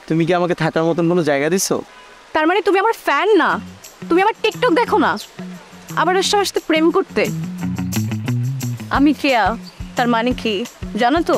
তুমি কি আমাকে থাকার মতন কোনো জায়গা দিছো? তার মানে তুমি আমার ফ্যান না, তুমি আমার টিকটক দেখো না, আবার এসে আসতে প্রেম করতে। আমি কেয়া, তার মানে কি জানো তো?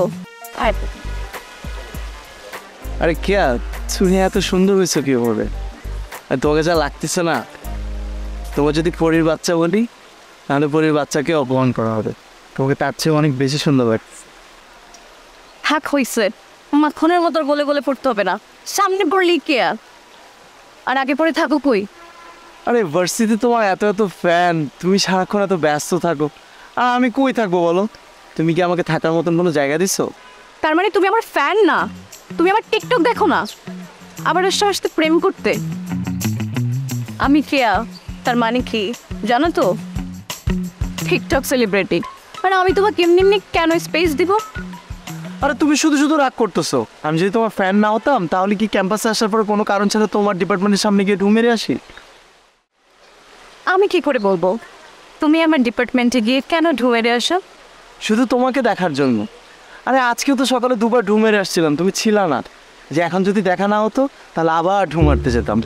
আরে কেয়া, তুমি এত সুন্দর হয়েছো কি করবে? আর তোমাকে যা লাগতেছে না, তোমার যদি পরীর বাচ্চা বলি তাহলে পরীর বাচ্চাকে অপমান করা হবে। তোমাকে তার চেয়ে অনেক বেশি সুন্দর লাগছে। হ্যাঁ হইছে, মাখনের মতো গলে গলে পড়তে হবে না, সামনে পড়লি কেয়া। আর আগে পরে থাকো কই? আরে ভার্সিটিতে তোমার এত এত ফ্যান, তুমি সারাক্ষণ এত ব্যস্ত থাকো, আর আমি কই থাকবো বলো? তুমি কি আমাকে থাকার মতন কোনো জায়গা দিছো? তার মানে তুমি আমার ফ্যান না, তুমি আমার টিকটক দেখো না, আবার এসে আসতে প্রেম করতে। আমি কেয়া, তার মানে কি জানো তো? TikTok celebrity. মানে আমি তোমাকে এমনি এমনি কেন স্পেস দিব? আরে তুমি শুধু শুধু রাগ করতেছো। আমি যদি তোমার ফ্যান না হতাম তাহলে কি ক্যাম্পাসে আসার পরে কোনো কারণ ছাড়া তোমার ডিপার্টমেন্টের সামনে গিয়ে ঢু মেরে আসি? আমি কি করে বলবো তুমি আমার ডিপার্টমেন্টে গিয়ে কেন ঢু মেরে আসো? শুধু তোমাকে দেখার জন্য। আরে আজকেও তো সকালে দুবার ঢু মেরে আসছিলাম, তুমি ছিলা না। যে এখন যদি দেখা না হতো তাহলে আবার ঢু মারতে যেতাম।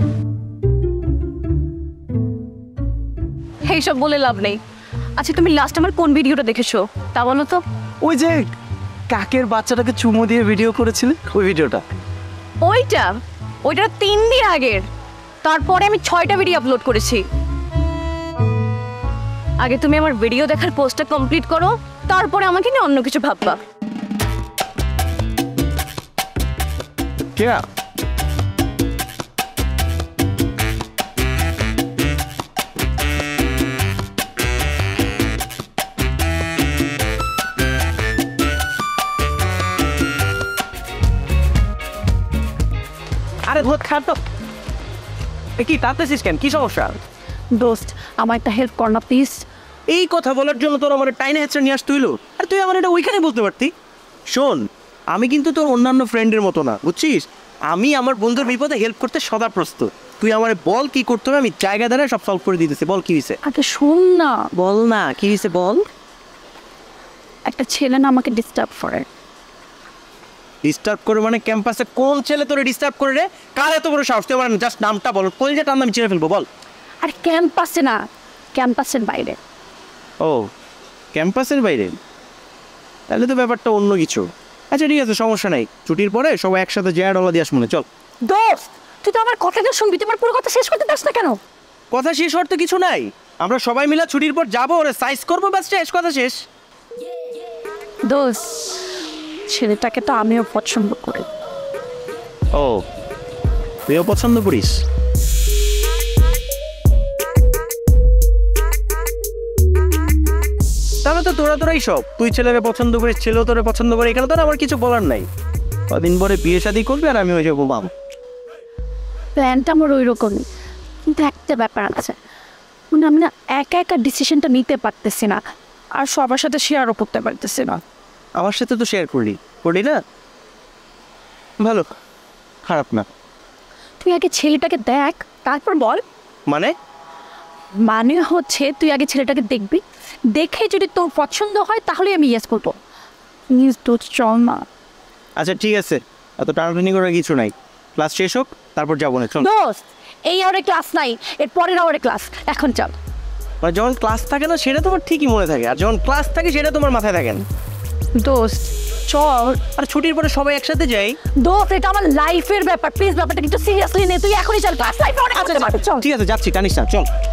এইসব বলে লাভ নেই। আচ্ছা তুমি লাস্ট আমার কোন ভিডিওটা দেখেছো তা বলো তো? ওই যে কাকের বাচ্চাটাকে চুমো দিয়ে ভিডিও করেছিলে, ওই ভিডিওটা। ওইটা 3 দিন আগের। তারপরে আমি 6টা ভিডিও আপলোড করেছি। আগে তুমি আমার ভিডিও দেখার পোস্টটা কমপ্লিট করো, তারপরে আমাকে নিয়ে অন্য কিছু ভাববা। কেয়া, আরে ধর খাট তো, কি টানতেছিস কেন? কি সমস্যা? দোস্ত আমার একটা হেল্প কর না প্লিজ। এই কথা বলার জন্য তোর আমার টাইনে হেঁচড়ে নিয়ে আসতে হইলো? আর তুই আমার এটা ওইখানে বলতে পারতি। শোন, আমি কিন্তু তোর অন্যান্য ফ্রেন্ডের মতো না, বুঝছিস? আমি আমার বন্ধুর বিপদে হেল্প করতে সদা প্রস্তুত। তুই আমার বল কি করতে হবে, আমি জায়গা দাঁড়ায় সব সলভ করে দিতেছি। বল কি হয়েছে? আগে শোন না। বল না কি হয়েছে বল। একটা ছেলে না আমাকে ডিস্টার্ব করে। ডিস্টার্ব করে মানে? ক্যাম্পাসে কোন ছেলে তোরে ডিস্টার্ব করে রে? কার এত বড় সাহস? তুই আমার জাস্ট নামটা বল, কলেজের নাম আমি চিনে ফেলবো, বল। আর ক্যাম্পাসে না, ক্যাম্পাসের বাইরে। ও, ক্যাম্পাসের বাইরে? তাহলে তো ব্যাপারটা অন্য কিছু। আচ্ছা ঠিক আছে, সমস্যা নাই। ছুটির পরে সবাই একসাথে জেয়া ডলা দিয়ে মনে চল। দোস্ত তুই তো আমার কথাটা শুনবি, তোমার পুরো কথা শেষ করতে পারছ না কেন? কথা শেষ হওয়ার তো কিছু নাই। আমরা সবাই মিলে ছুটির পর যাবো, ওরে সাইজ করবো, ব্যাস শেষ, কথা শেষ। দোস্ত ছেলেটাকে তো আমিও পছন্দ করি। ও, তুইও পছন্দ করিস? তাহলে তো তোরাই সব, তুই ছেলেরে পছন্দ করিস, ছেলেও তোরে পছন্দ করে, এখানে তো আমার কিছু বলার নাই। কদিন পরে বিয়ে শাদী করবি আর আমি হয়ে যাবো বাবা। প্ল্যানটা আমার ওই রকমই, কিন্তু একটা ব্যাপার আছে, মানে আমি না একা একা ডিসিশনটা নিতে পারতেছি না, আর সবার সাথে শেয়ারও করতে পারতেছি না। আমার সাথে তো শেয়ার করলি না? ভালো, খারাপ না। তুই আগে ছেলেটাকে দেখ তারপর বল। মানে হচ্ছে তুই আগে ছেলেটাকে দেখবি, দেখে যদি তোর পছন্দ হয় তাহলে আমি ইয়েস করবো। প্লিজ দোস্ত চল না। আচ্ছা ঠিক আছে, এত টানাটানি করার কিছু নাই। ক্লাস শেষ হোক তারপর যাবো না, চল। দোস্ত এই আওয়ারে ক্লাস নাই, এর পরের আওয়ারে ক্লাস, এখন চল। মানে যখন ক্লাস থাকে না সেটা তোমার ঠিকই মনে থাকে, আর যখন ক্লাস থাকে সেটা তোমার মাথায় থাকে না। দোস্ত চল। আর ছুটির পরে সবাই একসাথে যাই। দোস্ত এটা আমার লাইফের ব্যাপার, প্লিজ ব্যাপারটা কিন্তু সিরিয়াসলি নে, তুই এখনই চল, ক্লাস লাইফে অনেক করতে পারবি, চল। ঠিক আছে যাচ্ছি, টানিস না, চল।